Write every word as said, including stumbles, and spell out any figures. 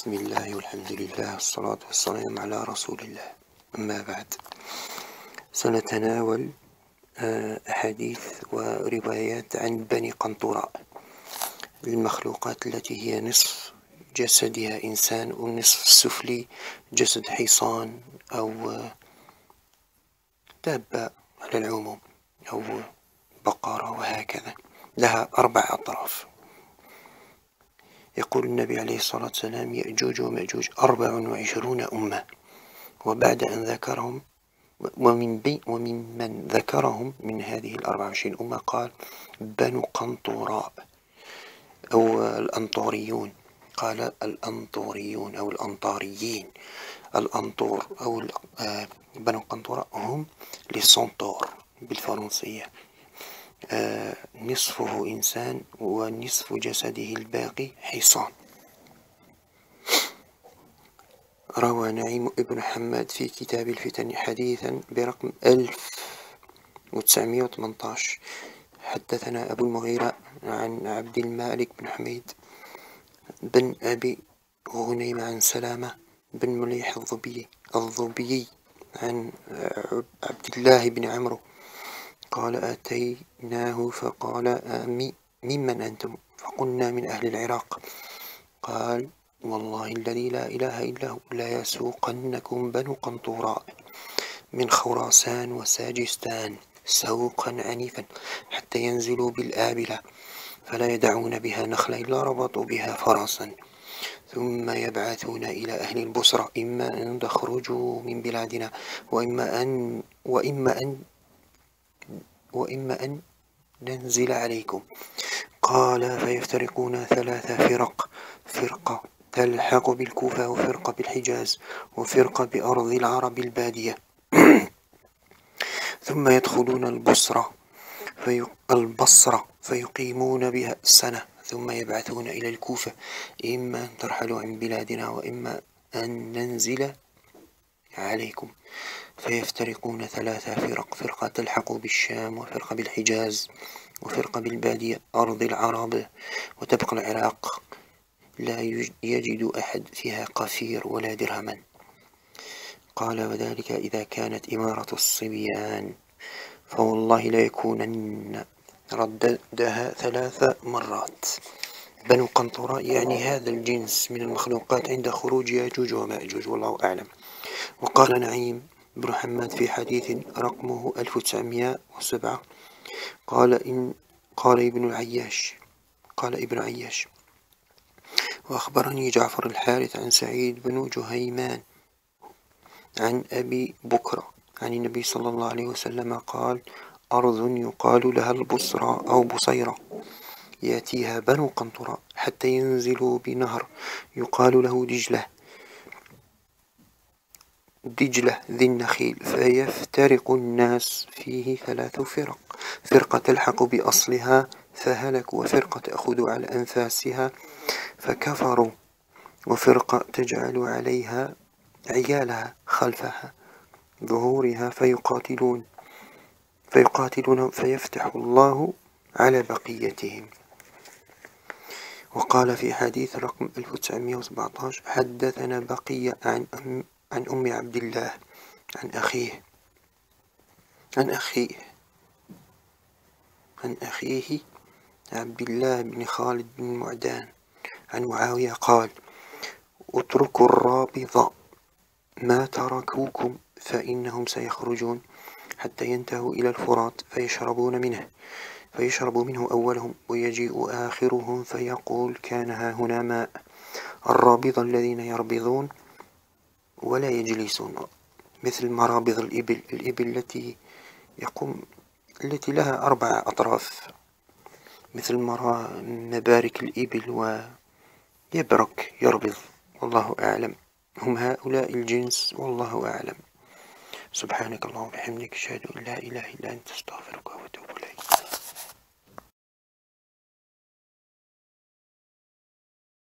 بسم الله والحمد لله والصلاة والسلام على رسول الله. أما بعد، سنتناول أحاديث وروايات عن بني قنطراء، المخلوقات التي هي نصف جسدها إنسان والنصف السفلي جسد حصان أو دابة على العموم أو بقرة، وهكذا لها أربع أطراف. يقول النبي عليه الصلاة والسلام: يأجوج ومأجوج أربع وعشرون أمة. وبعد أن ذكرهم ومن بي ومن من ذكرهم من هذه الأربع وعشرين أمة قال: بنو قنطراء أو الأنطوريون. قال الأنطوريون أو الأنطاريين. الأنطور أو بنو قنطراء هم لسونتور بالفرنسية، آه نصفه إنسان ونصف جسده الباقي حصان. روى نعيم ابن حماد في كتاب الفتن حديثا برقم ألف وتسعمائة وثمانية عشر: حدثنا أبو المغيرة عن عبد المالك بن حميد بن أبي غنيم عن سلامة بن مليح الضبي الضبي عن عبد الله بن عمرو قال: أتيناه فقال: آمي ممن أنتم؟ فقلنا: من أهل العراق. قال: والله الذي لا إله إلا هو لا يسوقنكم بنو قنطراء من خراسان وساجستان سوقا عنيفا حتى ينزلوا بالآبلة، فلا يدعون بها نخلا إلا ربطوا بها فرسا، ثم يبعثون إلى أهل البصرة: إما أن تخرجوا من بلادنا وإما أن وإما أن وإما أن ننزل عليكم. قال: فيفترقون ثلاث فرق: فرقة تلحق بالكوفة، وفرقة بالحجاز، وفرقة بأرض العرب البادية. ثم يدخلون البصرة في البصرة فيقيمون بها سنة، ثم يبعثون إلى الكوفة: إما أن ترحلوا عن بلادنا وإما أن ننزل عليكم. فيفترقون ثلاث فرق: فرقة تلحق بالشام، وفرقة بالحجاز، وفرقة بالبادية أرض العرب، وتبقى العراق لا يجد أحد فيها قفير ولا درهما. قال: وذلك إذا كانت إمارة الصبيان، فوالله لا يكونن. رددها ثلاث مرات. بنو قنطراء يعني هذا الجنس من المخلوقات عند خروج ياجوج وماجوج، والله أعلم. وقال نعيم بن حماد في حديث رقمه ألف وتسعمائة وسبعة قال إن قال ابن العياش قال ابن عياش: وأخبرني جعفر الحارث عن سعيد بن جهيمان عن أبي بكر عن النبي صلى الله عليه وسلم قال: أرض يقال لها البصرة أو بصيرة يأتيها بنو قنطراء حتى ينزلوا بنهر يقال له دجلة دجلة ذي النخيل، فيفترق الناس فيه ثلاث فرق: فرقة تلحق بأصلها فهلكوا، وفرقة تأخذ على أنفاسها فكفروا، وفرقة تجعل عليها عيالها خلفها ظهورها فيقاتلون فيقاتلون فيفتح الله على بقيتهم. وقال في حديث رقم ألف وتسعمائة وسبعة عشر: حدثنا بقية عن أم عن أم عبد الله عن أخيه عن أخيه عن أخيه عبد الله بن خالد بن معدان عن معاوية قال: اتركوا الرابضة ما تركوكم فإنهم سيخرجون حتى ينتهوا إلى الفرات فيشربون منه فيشرب منه أولهم ويجيء آخرهم فيقول: كان ها هنا ماء. الرابضة الذين يربضون ولا يجلسون، مثل مرابض الإبل الإبل التي يقوم التي لها أربع أطراف، مثل مبارك الإبل ويبرك يربض، والله أعلم. هم هؤلاء الجنس، والله أعلم. سبحانك اللهم وبحمدك، أشهد أن لا إله إلا أنت، أستغفرك وأتوب